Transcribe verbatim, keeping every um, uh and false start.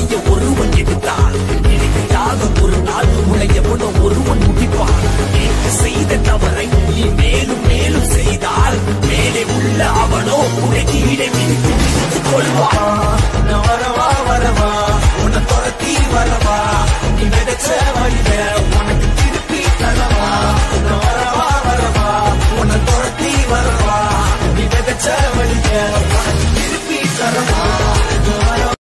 பிடிய ஒருவன் எடுத்தால் இணையாக ஒரு நாள் உடைய ஒருவன் முடிப்பான். செய்த தவறை